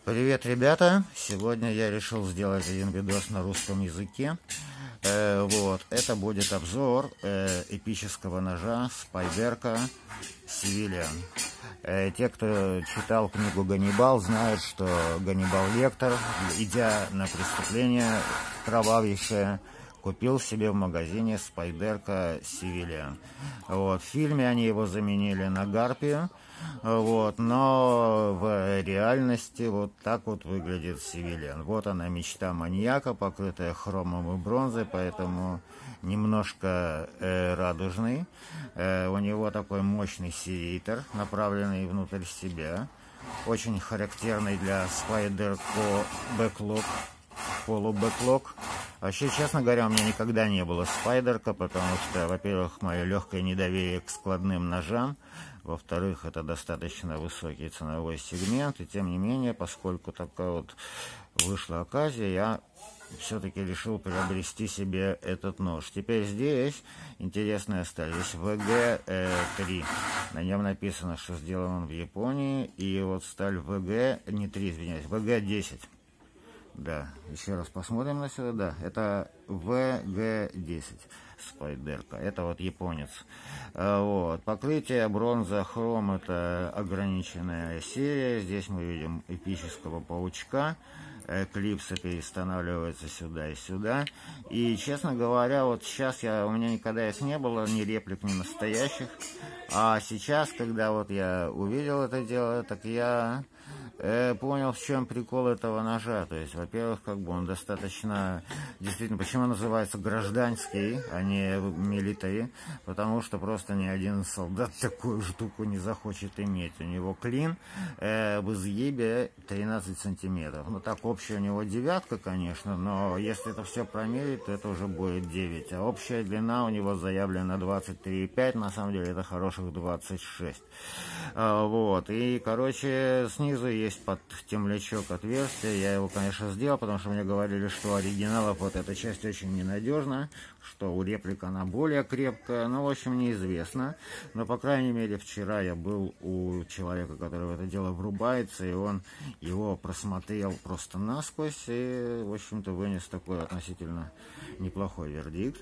Привет, ребята! Сегодня я решил сделать один видос на русском языке. Это будет обзор эпического ножа Спайдерка Civilian. Те, кто читал книгу «Ганнибал», знают, что Ганнибал Лектор, идя на преступление кровавейшее, купил себе в магазине Спайдерка Civilian. В фильме они его заменили на Гарпию. Но в реальности вот так вот выглядит Civilian. Вот она, мечта маньяка, покрытая хромом и бронзой, поэтому немножко радужный. У него такой мощный серейтер, направленный внутрь себя. Очень характерный для Spyderco бэклок, полубэклок. Вообще, честно говоря, у меня никогда не было Спайдерка, потому что, во-первых, мое легкое недоверие к складным ножам, во-вторых, это достаточно высокий ценовой сегмент, и тем не менее, поскольку такая вот вышла оказия, я все-таки решил приобрести себе этот нож. Теперь здесь интересная сталь, здесь VG3, на нем написано, что сделан он в Японии, и вот сталь VG, не 3, извиняюсь, VG10. Да, еще раз посмотрим на сюда. Да, это VG10 Спайдерка. Это вот японец. Покрытие бронза, хром — это ограниченная серия. Здесь мы видим эпического паучка. Клипсы перестанавливаются сюда и сюда. И, честно говоря, вот сейчас у меня никогда их не было, ни реплик, ни настоящих. А сейчас, когда вот я увидел это дело, так я понял, в чем прикол этого ножа. То есть, во-первых, он достаточно, действительно, почему он называется гражданский, а не милитари, потому что просто ни один солдат такую штуку не захочет иметь. У него клин в изгибе 13 сантиметров. Ну, так, общая у него 9, конечно, но если это все промерить, то это уже будет 9. А общая длина у него заявлена 23,5, на самом деле это хороших 26. И, короче, снизу есть под темлячок отверстие. Я его, конечно, сделал, потому что мне говорили, что у оригиналов вот эта часть очень ненадежна, что у реплик она более крепкая. В общем, неизвестно. Но, по крайней мере, вчера я был у человека, который в это дело врубается, и он его просмотрел просто насквозь и, в общем-то, вынес такой относительно неплохой вердикт.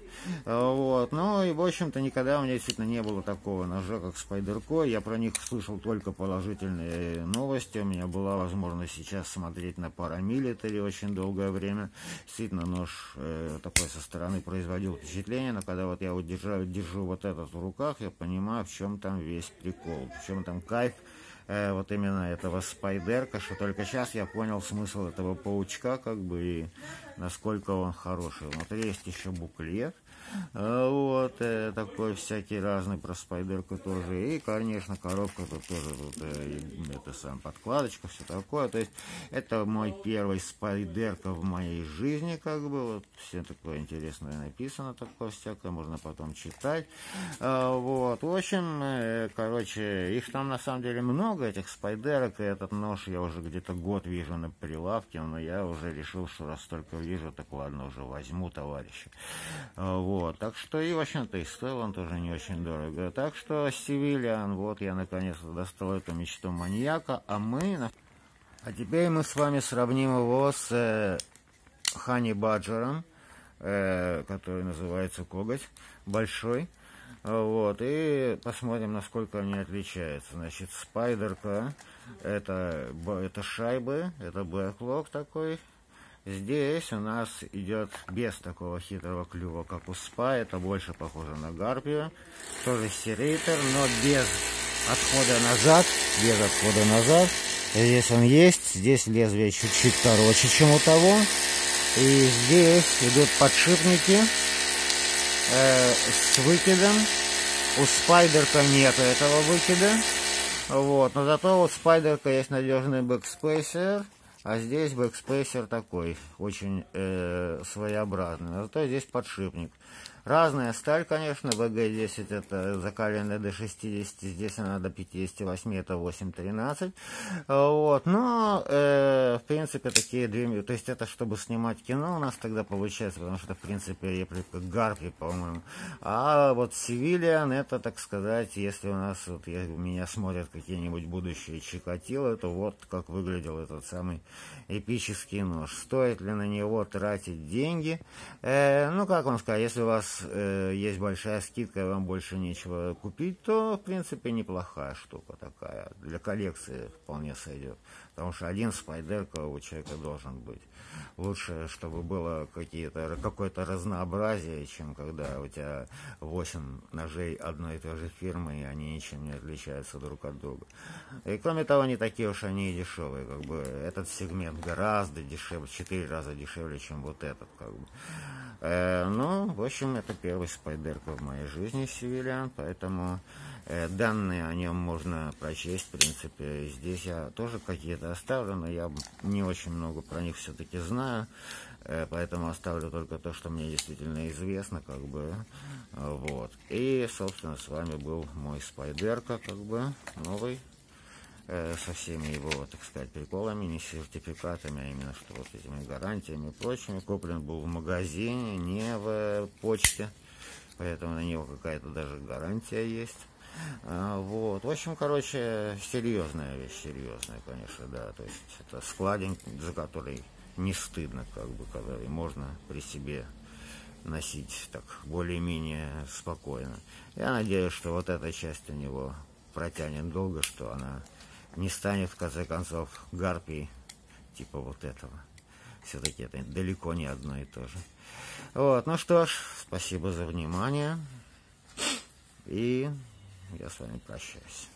И, в общем-то, никогда у меня действительно не было такого ножа, как Спайдерко. Я про них слышал только положительные новости. У меня была возможность сейчас смотреть на парамилитари очень долгое время. Действительно, нож такой со стороны производил впечатление, но когда вот я вот держу вот этот в руках, я понимаю, в чем там весь прикол, в чем там кайф вот именно этого Спайдерка, что только сейчас я понял смысл этого паучка, и насколько он хороший. Внутри есть еще буклет, такой всякий разный про Спайдерку тоже. И, конечно, коробка тут тоже, подкладочка, все такое. То есть, это мой первый Спайдерка в моей жизни, все такое интересное написано, такое всякое, можно потом читать. В общем, короче, их там на самом деле много, этих Спайдерок, и этот нож я уже где-то год вижу на прилавке, но я уже решил, что раз только вижу, так ладно, уже возьму, товарищи. Так что, и, в общем-то, и стоил он тоже не очень дорого. Так что, Civilian, я наконец-то достал эту мечту маньяка, а теперь мы с вами сравним его с Honey Badger'ом, который называется коготь большой. И посмотрим, насколько они отличаются. Значит, Спайдерка это шайбы, это бэклок такой. Здесь у нас идет без такого хитрого клюва, как у Спа, это больше похоже на Гарпию. Тоже серейтер, но без отхода назад. Здесь он есть, здесь лезвие чуть-чуть короче, чем у того. И здесь идут подшипники с выкидом. У Спайдерка нет этого выкида. Но зато у Спайдерка есть надежный бэкспейсер. А здесь бэкспейсер такой, очень своеобразный. Зато здесь подшипник. Разная сталь, конечно, ВГ-10 это закаленная до 60, здесь она до 58, это 8.13. Вот, но, в принципе, такие две, то есть это чтобы снимать кино у нас тогда получается, потому что, в принципе, реплика Гарпи, по-моему. А вот Civilian, это, так сказать, если у нас, вот меня смотрят какие-нибудь будущие Чикатило, то вот как выглядел этот самый эпический нож. Стоит ли на него тратить деньги? Ну, как вам сказать, если у вас есть большая скидка, и вам больше нечего купить, то, в принципе, неплохая штука такая. Для коллекции вполне сойдет. Потому что один спайдерка у человека должен быть. Лучше, чтобы было какое-то разнообразие, чем когда у тебя 8 ножей одной и той же фирмы, и они ничем не отличаются друг от друга. И кроме того, не такие уж они и дешевые. Как бы этот сегмент гораздо дешевле, 4 раза дешевле, чем вот этот. Как бы. Ну, в общем, это первый спайдерка в моей жизни, Civilian, поэтому данные о нем можно прочесть, в принципе. Здесь я тоже какие-то оставлю, но я не очень много про них все-таки знаю, поэтому оставлю только то, что мне действительно известно, как бы, вот. И, собственно, с вами был мой спайдерка, как бы, новый, со всеми его, так сказать, приколами, не сертификатами, а именно что вот этими гарантиями и прочими. Куплен был в магазине, не в почте, поэтому на него какая-то даже гарантия есть. Вот, в общем, короче, серьезная вещь, серьезная, конечно, да, то есть это складень, за который не стыдно, как бы, который можно при себе носить так более-менее спокойно. Я надеюсь, что вот эта часть у него протянет долго, что она не станет, в конце концов, гарпией типа вот этого. Все-таки это далеко не одно и то же. Вот, ну что ж, спасибо за внимание. И я с вами прощаюсь.